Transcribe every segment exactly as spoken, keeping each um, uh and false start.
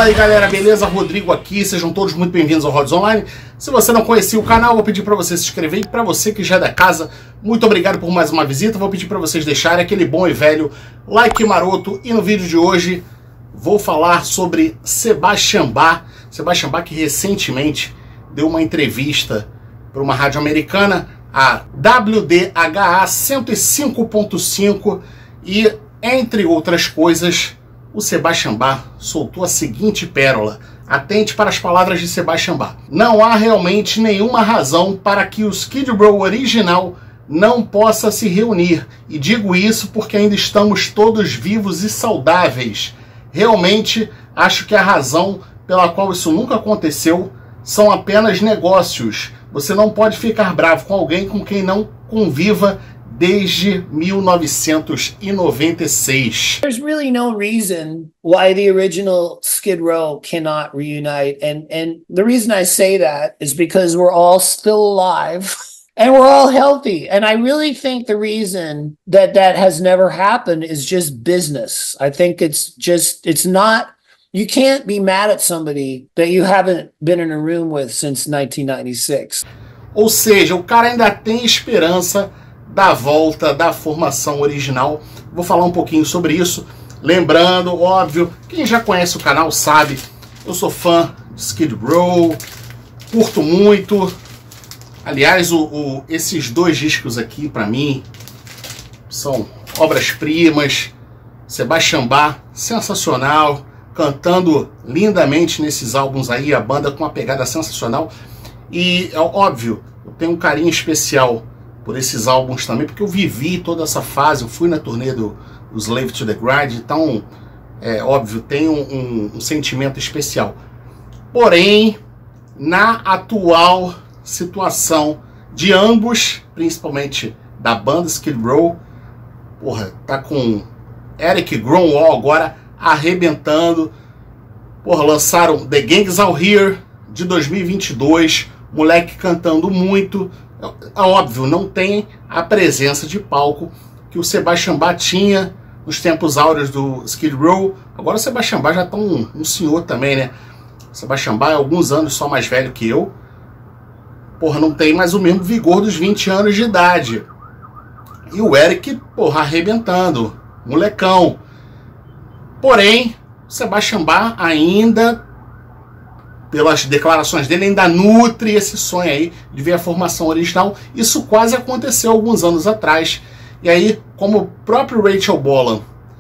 Fala aí galera, beleza? Rodrigo aqui, sejam todos muito bem-vindos ao Rods Online. Se você não conhecia o canal, vou pedir para você se inscrever, e para você que já é da casa, muito obrigado por mais uma visita. Vou pedir para vocês deixarem aquele bom e velho like maroto, e no vídeo de hoje vou falar sobre Sebastian Bach. Sebastian Bach que recentemente deu uma entrevista para uma rádio americana, a W D H A cento e cinco ponto cinco, e entre outras coisas, o Sebastian Bach soltou a seguinte pérola. Atente para as palavras de Sebastian Bach. Não há realmente nenhuma razão para que o Skid Row original não possa se reunir. E digo isso porque ainda estamos todos vivos e saudáveis. Realmente, acho que a razão pela qual isso nunca aconteceu são apenas negócios. Você não pode ficar bravo com alguém com quem não conviva desde mil novecentos e noventa e seis. There's really no reason why the original Skid Row cannot reunite, and and the reason I say that is because we're all still alive and we're all healthy, and I really think the reason that that has never happened is just business. I think it's just, it's not, you can't be mad at somebody that you haven't been in a room with since nineteen ninety-six. Ou seja, o cara ainda tem esperança da volta da formação original. Vou falar um pouquinho sobre isso. Lembrando, óbvio, quem já conhece o canal sabe, eu sou fã de Skid Row, curto muito. Aliás, o, o, esses dois discos aqui, para mim, são obras-primas. Sebastian Bach, sensacional, cantando lindamente nesses álbuns aí, a banda com uma pegada sensacional. E, é óbvio, eu tenho um carinho especial por esses álbuns também, porque eu vivi toda essa fase, eu fui na turnê do, do Slave to the Grind, então, é óbvio, tem um, um, um sentimento especial. Porém, na atual situação de ambos, principalmente da banda Skid Row, porra, tá com Eric Grunwald agora arrebentando, porra, lançaram The Gangs All Here de dois mil e vinte e dois, moleque cantando muito. É óbvio, não tem a presença de palco que o Sebastian Bach tinha nos tempos áureos do Skid Row. Agora o Sebastian Bach já tá um, um senhor também, né? O Sebastian Bach é alguns anos só mais velho que eu. Porra, não tem mais o mesmo vigor dos vinte anos de idade. E o Eric, porra, arrebentando. Molecão. Porém, o Sebastian Bach ainda, pelas declarações dele, ainda nutre esse sonho aí de ver a formação original. Isso quase aconteceu alguns anos atrás. E aí, como o próprio Rachel Bolan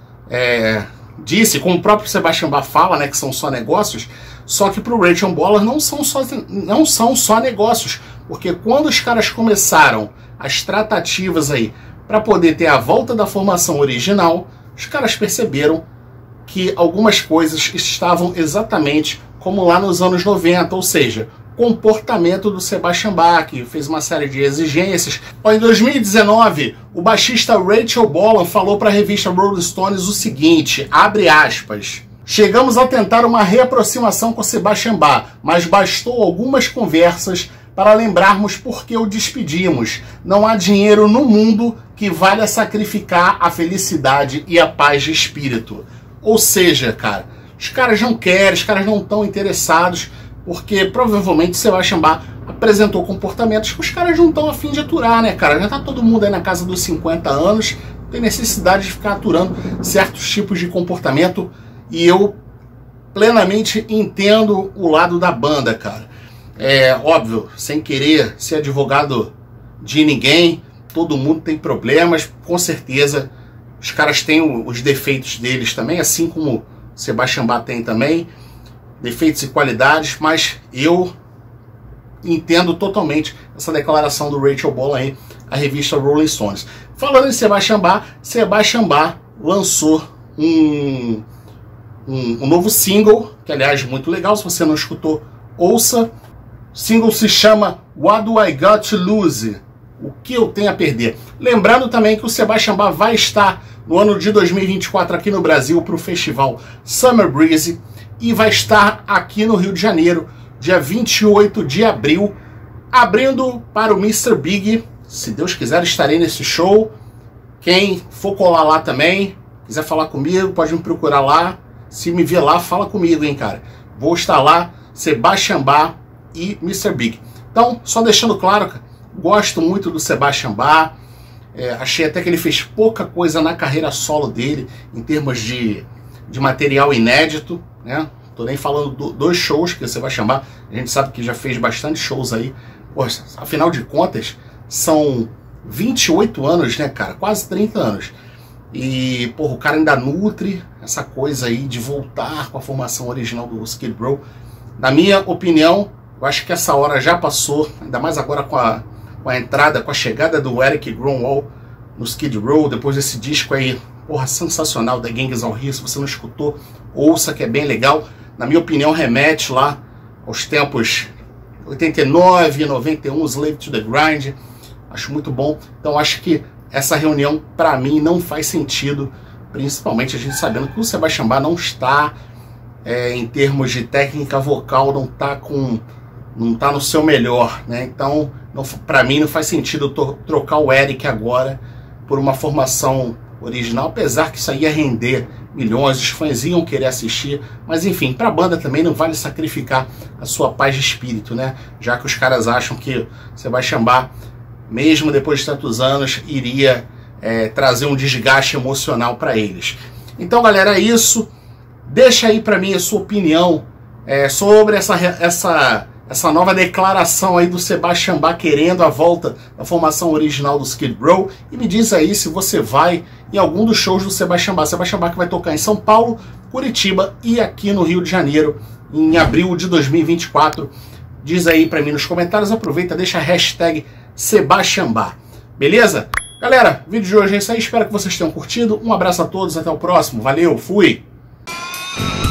é, disse, como o próprio Sebastian Bach fala, né, que são só negócios, só que para o Rachel Bolan não são só, não são só negócios, porque quando os caras começaram as tratativas aí para poder ter a volta da formação original, os caras perceberam que algumas coisas estavam exatamente como lá nos anos noventa, ou seja, comportamento do Sebastian Bach, que fez uma série de exigências. Em dois mil e dezenove, o baixista Rachel Bolan falou para a revista Rolling Stones o seguinte, abre aspas, chegamos a tentar uma reaproximação com Sebastian Bach, mas bastou algumas conversas para lembrarmos por que o despedimos. Não há dinheiro no mundo que valha sacrificar a felicidade e a paz de espírito. Ou seja, cara, os caras não querem, os caras não estão interessados, porque provavelmente Sebastian Bach apresentou comportamentos que os caras não estão a fim de aturar, né, cara? Já tá todo mundo aí na casa dos cinquenta anos, tem necessidade de ficar aturando certos tipos de comportamento, e eu plenamente entendo o lado da banda, cara. É óbvio, sem querer ser advogado de ninguém, todo mundo tem problemas, com certeza. Os caras têm os defeitos deles também, assim como Sebastian Bach tem também, defeitos e qualidades, mas eu entendo totalmente essa declaração do Rachel Bolan aí, a revista Rolling Stones. Falando em Sebastian Bach, Sebastian Bach lançou um, um, um novo single, que aliás é muito legal, se você não escutou, ouça. O single se chama What Do I Got to Lose? O que eu tenho a perder? Lembrando também que o Sebastian Bach vai estar no ano de dois mil e vinte e quatro aqui no Brasil para o festival Summer Breeze, e vai estar aqui no Rio de Janeiro dia vinte e oito de abril, abrindo para o mister Big. Se Deus quiser, estarei nesse show. Quem for colar lá também, quiser falar comigo, pode me procurar lá. Se me ver lá, fala comigo, hein, cara. Vou estar lá, Sebastian Bach e mister Big. Então, só deixando claro, cara, gosto muito do Sebastian Bach. É, achei até que ele fez pouca coisa na carreira solo dele, em termos de, de material inédito, né? Tô nem falando do, dos shows que você vai chamar. A gente sabe que já fez bastante shows aí. Poxa, afinal de contas, são vinte e oito anos, né, cara? Quase trinta anos. E, porra, o cara ainda nutre essa coisa aí de voltar com a formação original do Skid Row. Na minha opinião, eu acho que essa hora já passou, ainda mais agora com a, com a entrada, com a chegada do Eric Grunwald no Skid Row, depois desse disco aí, porra, sensacional, da Gangs of Rio. Se você não escutou, ouça, que é bem legal. Na minha opinião, remete lá aos tempos oitenta e nove, noventa e um, Slave to the Grind. Acho muito bom. Então acho que essa reunião, para mim, não faz sentido, principalmente a gente sabendo que o Sebastian Bach não está, é, em termos de técnica vocal, não está com, não tá no seu melhor, né? Então, para mim, não faz sentido trocar o Eric agora por uma formação original, apesar que isso aí ia render milhões, os fãs iam querer assistir, mas enfim, para a banda também não vale sacrificar a sua paz de espírito, né? Já que os caras acham que Sebastian Bach, mesmo depois de tantos anos, iria é, trazer um desgaste emocional para eles. Então, galera, é isso. Deixa aí para mim a sua opinião é, sobre essa, essa, essa nova declaração aí do Sebastian Bach querendo a volta da formação original do Skid Row. E me diz aí se você vai em algum dos shows do Sebastian Bach. Sebastian Bach que vai tocar em São Paulo, Curitiba e aqui no Rio de Janeiro em abril de dois mil e vinte e quatro. Diz aí para mim nos comentários. Aproveita, deixa a hashtag Sebastian Bach. Beleza? Galera, o vídeo de hoje é isso aí. Espero que vocês tenham curtido. Um abraço a todos. Até o próximo. Valeu. Fui.